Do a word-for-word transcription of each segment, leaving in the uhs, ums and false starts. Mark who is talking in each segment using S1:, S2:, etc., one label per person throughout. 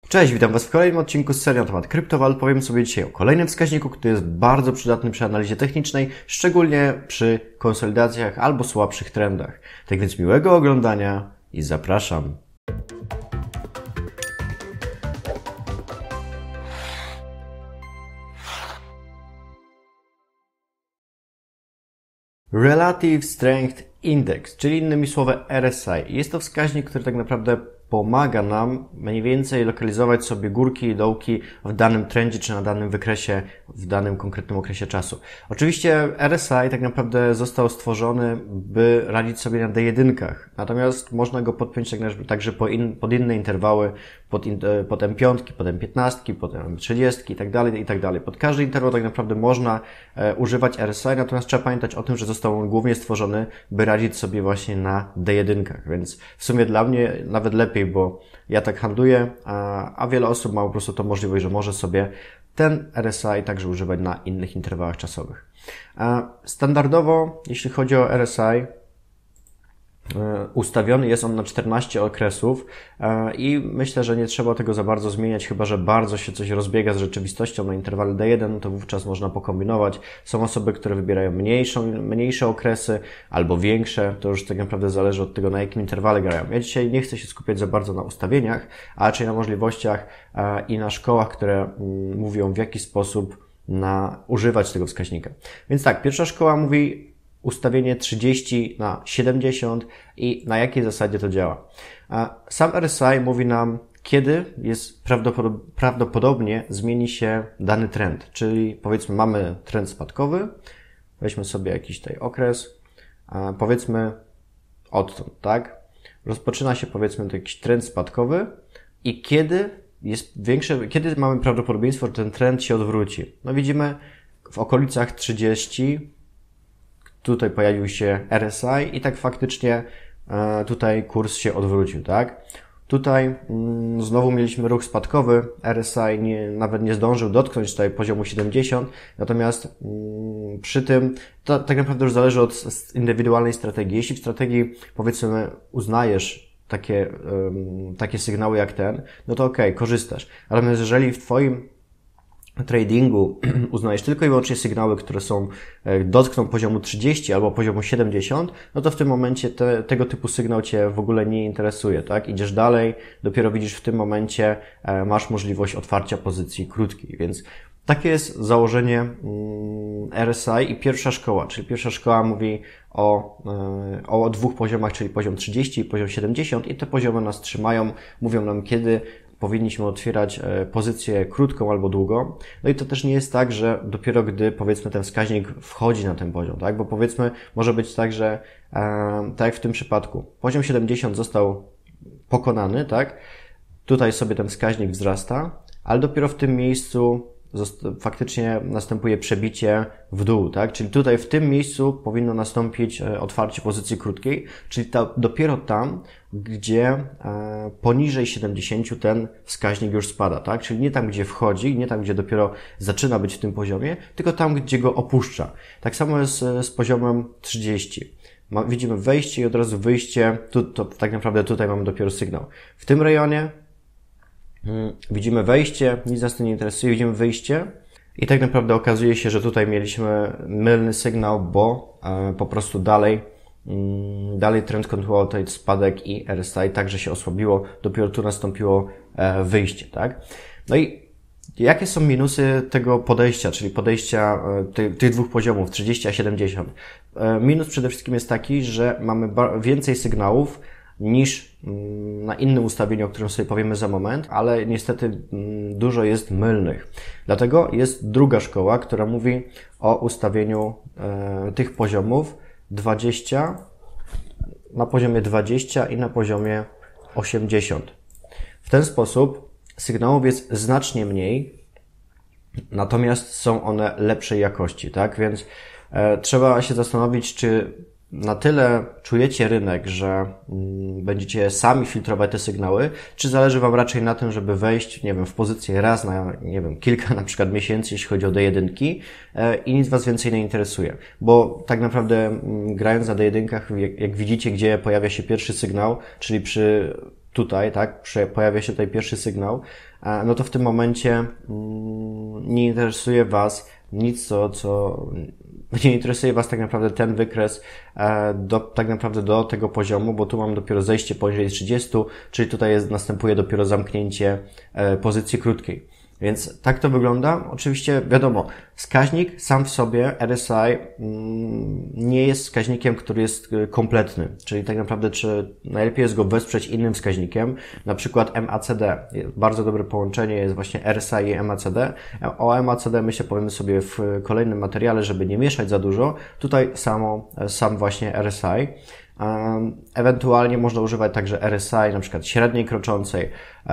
S1: Cześć, witam Was w kolejnym odcinku z serii na temat kryptowalut. Powiem sobie dzisiaj o kolejnym wskaźniku, który jest bardzo przydatny przy analizie technicznej, szczególnie przy konsolidacjach albo słabszych trendach. Tak więc miłego oglądania i zapraszam. Relative Strength Index, czyli innymi słowy R S I. Jest to wskaźnik, który tak naprawdę pomaga nam mniej więcej lokalizować sobie górki i dołki w danym trendzie czy na danym wykresie, w danym konkretnym okresie czasu. Oczywiście R S I tak naprawdę został stworzony, by radzić sobie na D jeden, natomiast można go podpiąć także pod inne interwały, pod, in, pod M pięć, pod M piętnaście, pod M trzydzieści i tak dalej, i tak dalej. Pod każdy interwał tak naprawdę można e, używać R S I, natomiast trzeba pamiętać o tym, że został on głównie stworzony, by radzić sobie właśnie na D jeden, więc w sumie dla mnie nawet lepiej, bo ja tak handluję, a, a wiele osób ma po prostu tą możliwość, że może sobie ten R S I także używać na innych interwałach czasowych. Standardowo, jeśli chodzi o R S I, ustawiony jest on na czternaście okresów i myślę, że nie trzeba tego za bardzo zmieniać, chyba że bardzo się coś rozbiega z rzeczywistością na interwale D jeden, to wówczas można pokombinować. Są osoby, które wybierają mniejszą, mniejsze okresy albo większe, to już tak naprawdę zależy od tego, na jakim interwale grają. Ja dzisiaj nie chcę się skupiać za bardzo na ustawieniach, a raczej na możliwościach i na szkołach, które mówią, w jaki sposób na używać tego wskaźnika. Więc tak, pierwsza szkoła mówi ustawienie trzydzieści na siedemdziesiąt i na jakiej zasadzie to działa. Sam R S I mówi nam, kiedy jest prawdopodob- prawdopodobnie zmieni się dany trend, czyli powiedzmy mamy trend spadkowy, weźmy sobie jakiś tutaj okres, powiedzmy odtąd, tak? Rozpoczyna się powiedzmy jakiś trend spadkowy i kiedy jest większe, kiedy mamy prawdopodobieństwo, że ten trend się odwróci? No widzimy w okolicach trzydzieści, tutaj pojawił się R S I i tak faktycznie e, tutaj kurs się odwrócił, tak? Tutaj mm, znowu mieliśmy ruch spadkowy, R S I nie, nawet nie zdążył dotknąć tutaj poziomu siedemdziesiąt, natomiast mm, przy tym to tak naprawdę już zależy od indywidualnej strategii. Jeśli w strategii, powiedzmy, uznajesz takie, um, takie sygnały jak ten, no to okej, okay, korzystasz. Natomiast jeżeli w Twoim tradingu uznajesz tylko i wyłącznie sygnały, które są, dotkną poziomu trzydzieści albo poziomu siedemdziesiąt, no to w tym momencie te, tego typu sygnał Cię w ogóle nie interesuje, tak? Idziesz dalej, dopiero widzisz w tym momencie, e, masz możliwość otwarcia pozycji krótkiej, więc takie jest założenie mm, R S I i pierwsza szkoła, czyli pierwsza szkoła mówi o, e, o dwóch poziomach, czyli poziom trzydzieści i poziom siedemdziesiąt i te poziomy nas trzymają, mówią nam kiedy powinniśmy otwierać pozycję krótką albo długą. No i to też nie jest tak, że dopiero gdy powiedzmy ten wskaźnik wchodzi na ten poziom, tak? Bo powiedzmy może być tak, że e, tak jak w tym przypadku poziom siedemdziesiąt został pokonany, tak? Tutaj sobie ten wskaźnik wzrasta, ale dopiero w tym miejscu faktycznie następuje przebicie w dół, tak? Czyli tutaj w tym miejscu powinno nastąpić otwarcie pozycji krótkiej, czyli ta, dopiero tam, gdzie e, poniżej siedemdziesiąt ten wskaźnik już spada, tak? Czyli nie tam, gdzie wchodzi, nie tam, gdzie dopiero zaczyna być w tym poziomie, tylko tam, gdzie go opuszcza. Tak samo jest z poziomem trzydzieści. Ma, widzimy wejście i od razu wyjście, tu, to tak naprawdę tutaj mamy dopiero sygnał. W tym rejonie widzimy wejście, nic nas to nie interesuje, widzimy wyjście i tak naprawdę okazuje się, że tutaj mieliśmy mylny sygnał, bo e, po prostu dalej, mm, dalej trend kontynuował tutaj spadek i R S I także się osłabiło, dopiero tu nastąpiło e, wyjście, tak? No i jakie są minusy tego podejścia, czyli podejścia e, ty, tych dwóch poziomów, trzydzieści a siedemdziesiąt? E, minus przede wszystkim jest taki, że mamy ba- więcej sygnałów niż na innym ustawieniu, o którym sobie powiemy za moment, ale niestety dużo jest mylnych. Dlatego jest druga szkoła, która mówi o ustawieniu e, tych poziomów dwadzieścia, na poziomie dwadzieścia i na poziomie osiemdziesiąt. W ten sposób sygnałów jest znacznie mniej, natomiast są one lepszej jakości, tak? Więc e, trzeba się zastanowić, czy na tyle czujecie rynek, że mm, będziecie sami filtrować te sygnały, czy zależy Wam raczej na tym, żeby wejść, nie wiem, w pozycję raz na, nie wiem, kilka na przykład miesięcy, jeśli chodzi o D jeden e, i nic Was więcej nie interesuje. Bo tak naprawdę mm, grając na D jeden, jak, jak widzicie, gdzie pojawia się pierwszy sygnał, czyli przy tutaj, tak, pojawia się tutaj pierwszy sygnał, no to w tym momencie nie interesuje Was nic, co, co nie interesuje Was tak naprawdę ten wykres do, tak naprawdę do tego poziomu, bo tu mam dopiero zejście poniżej trzydziestu, czyli tutaj jest, następuje dopiero zamknięcie pozycji krótkiej. Więc tak to wygląda. Oczywiście wiadomo, wskaźnik sam w sobie, R S I, nie jest wskaźnikiem, który jest kompletny. Czyli tak naprawdę, czy najlepiej jest go wesprzeć innym wskaźnikiem, na przykład M A C D. Bardzo dobre połączenie jest właśnie R S I i M A C D. O M A C D myślę powiemy sobie w kolejnym materiale, żeby nie mieszać za dużo. Tutaj samo, sam właśnie R S I. Um, ewentualnie można używać także R S I, na przykład średniej kroczącej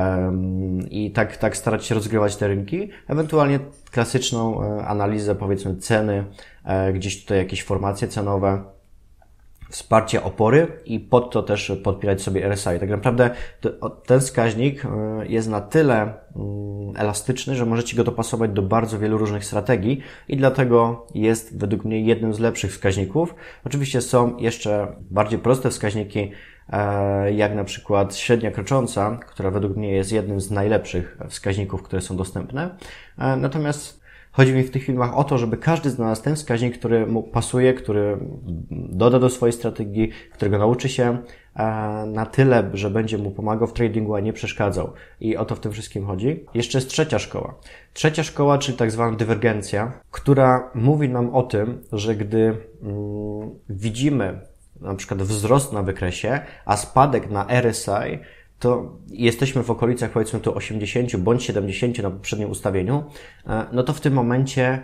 S1: um, i tak, tak starać się rozgrywać te rynki. Ewentualnie klasyczną e, analizę, powiedzmy ceny, e, gdzieś tutaj jakieś formacje cenowe, wsparcie opory i pod to też podpierać sobie R S I. Tak naprawdę to, ten wskaźnik jest na tyle elastyczny, że możecie go dopasować do bardzo wielu różnych strategii i dlatego jest według mnie jednym z lepszych wskaźników. Oczywiście są jeszcze bardziej proste wskaźniki, jak na przykład średnia krocząca, która według mnie jest jednym z najlepszych wskaźników, które są dostępne. Natomiast chodzi mi w tych filmach o to, żeby każdy znalazł ten wskaźnik, który mu pasuje, który doda do swojej strategii, którego nauczy się na tyle, że będzie mu pomagał w tradingu, a nie przeszkadzał. I o to w tym wszystkim chodzi. Jeszcze jest trzecia szkoła. Trzecia szkoła, czyli tak zwana dywergencja, która mówi nam o tym, że gdy mm, widzimy na przykład wzrost na wykresie, a spadek na R S I, to jesteśmy w okolicach powiedzmy tu osiemdziesiąt bądź siedemdziesiąt na poprzednim ustawieniu, no to w tym momencie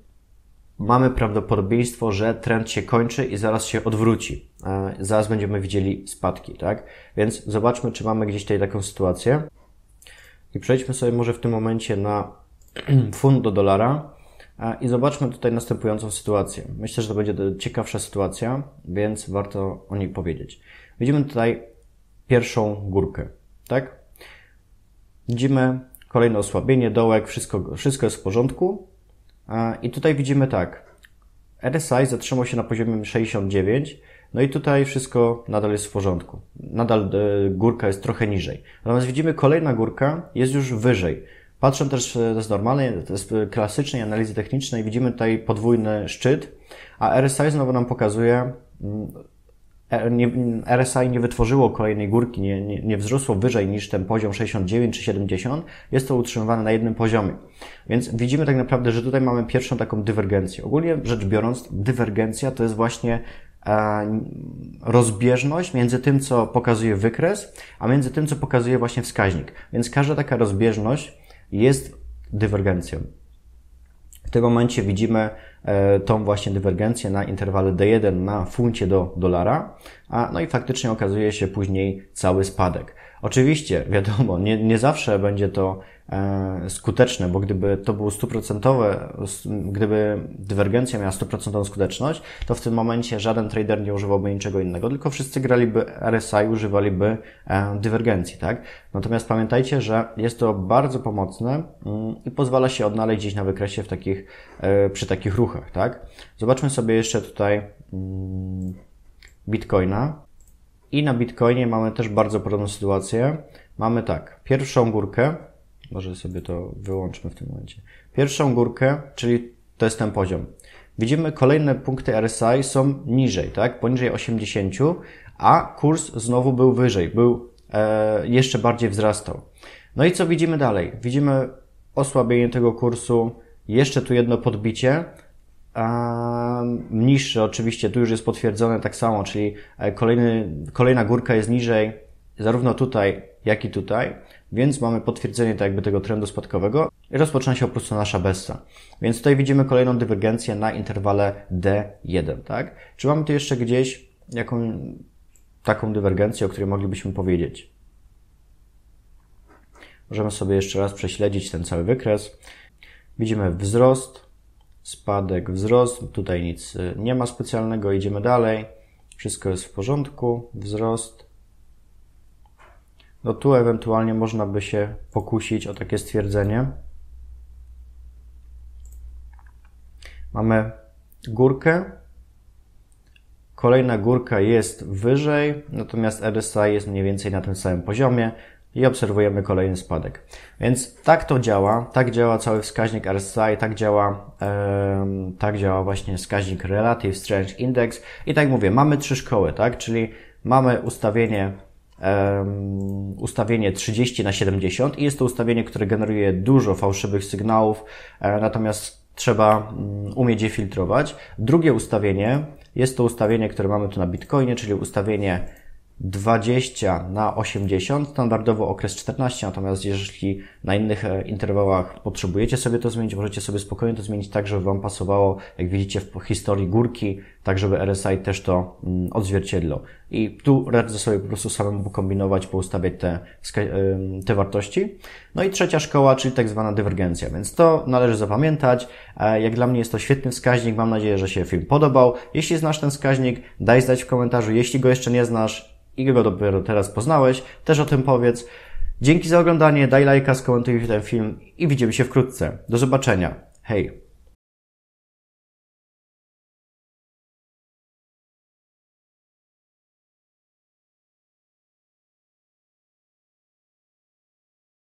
S1: mamy prawdopodobieństwo, że trend się kończy i zaraz się odwróci. Zaraz będziemy widzieli spadki, tak? Więc zobaczmy, czy mamy gdzieś tutaj taką sytuację. I przejdźmy sobie może w tym momencie na funt do dolara i zobaczmy tutaj następującą sytuację. Myślę, że to będzie ciekawsza sytuacja, więc warto o niej powiedzieć. Widzimy tutaj pierwszą górkę, tak? Widzimy kolejne osłabienie, dołek, wszystko, wszystko jest w porządku. I tutaj widzimy tak, R S I zatrzymał się na poziomie sześćdziesiąt dziewięć, no i tutaj wszystko nadal jest w porządku. Nadal górka jest trochę niżej. Natomiast widzimy kolejna górka jest już wyżej. Patrzę też, to jest normalne, to jest klasycznej analizy technicznej, widzimy tutaj podwójny szczyt, a R S I znowu nam pokazuje, R S I nie wytworzyło kolejnej górki, nie, nie, nie wzrosło wyżej niż ten poziom sześćdziesiąt dziewięć czy siedemdziesiąt, jest to utrzymywane na jednym poziomie. Więc widzimy tak naprawdę, że tutaj mamy pierwszą taką dywergencję. Ogólnie rzecz biorąc, dywergencja to jest właśnie e, rozbieżność między tym, co pokazuje wykres, a między tym, co pokazuje właśnie wskaźnik. Więc każda taka rozbieżność jest dywergencją. W tym momencie widzimy e, tą właśnie dywergencję na interwale D jeden na funcie do dolara, a, no i faktycznie okazuje się później cały spadek. Oczywiście, wiadomo, nie, nie zawsze będzie to e, skuteczne, bo gdyby to było stuprocentowe, gdyby dywergencja miała stuprocentową skuteczność, to w tym momencie żaden trader nie używałby niczego innego, tylko wszyscy graliby R S I, używaliby e, dywergencji, tak? Natomiast pamiętajcie, że jest to bardzo pomocne mm, i pozwala się odnaleźć gdzieś na wykresie w takich, e, przy takich ruchach, tak? Zobaczmy sobie jeszcze tutaj mm, Bitcoina. I na Bitcoinie mamy też bardzo podobną sytuację. Mamy tak, pierwszą górkę, może sobie to wyłączmy w tym momencie. Pierwszą górkę, czyli to jest ten poziom. Widzimy kolejne punkty R S I są niżej, tak? Poniżej osiemdziesiąt, a kurs znowu był wyżej, był e, jeszcze bardziej wzrastał. No i co widzimy dalej? Widzimy osłabienie tego kursu, jeszcze tu jedno podbicie, a niższe oczywiście, tu już jest potwierdzone tak samo, czyli kolejny, kolejna górka jest niżej, zarówno tutaj, jak i tutaj, więc mamy potwierdzenie tak jakby tego trendu spadkowego i rozpoczyna się po prostu nasza bessa. Więc tutaj widzimy kolejną dywergencję na interwale D jeden, tak? Czy mamy tu jeszcze gdzieś jaką taką dywergencję, o której moglibyśmy powiedzieć? Możemy sobie jeszcze raz prześledzić ten cały wykres. Widzimy wzrost, spadek, wzrost, tutaj nic nie ma specjalnego, idziemy dalej, wszystko jest w porządku, wzrost. No tu ewentualnie można by się pokusić o takie stwierdzenie. Mamy górkę, kolejna górka jest wyżej, natomiast R S I jest mniej więcej na tym samym poziomie i obserwujemy kolejny spadek. Więc tak to działa, tak działa cały wskaźnik R S I, tak działa, um, tak działa właśnie wskaźnik Relative Strength Index i tak mówię, mamy trzy szkoły, tak, czyli mamy ustawienie Um, ustawienie trzydzieści na siedemdziesiąt i jest to ustawienie, które generuje dużo fałszywych sygnałów, e, natomiast trzeba um, umieć je filtrować. Drugie ustawienie jest to ustawienie, które mamy tu na Bitcoinie, czyli ustawienie dwadzieścia na osiemdziesiąt, standardowo okres czternaście, natomiast jeżeli na innych interwałach potrzebujecie sobie to zmienić, możecie sobie spokojnie to zmienić tak, żeby Wam pasowało, jak widzicie w historii górki, tak żeby R S I też to odzwierciedlał. I tu radzę sobie po prostu samemu kombinować, poustawiać te, te wartości. No i trzecia szkoła, czyli tak zwana dywergencja, więc to należy zapamiętać. Jak dla mnie jest to świetny wskaźnik, mam nadzieję, że się film podobał. Jeśli znasz ten wskaźnik, daj znać w komentarzu, jeśli go jeszcze nie znasz i go dopiero teraz poznałeś, też o tym powiedz. Dzięki za oglądanie, daj lajka, skomentuj ten film i widzimy się wkrótce. Do zobaczenia. Hej!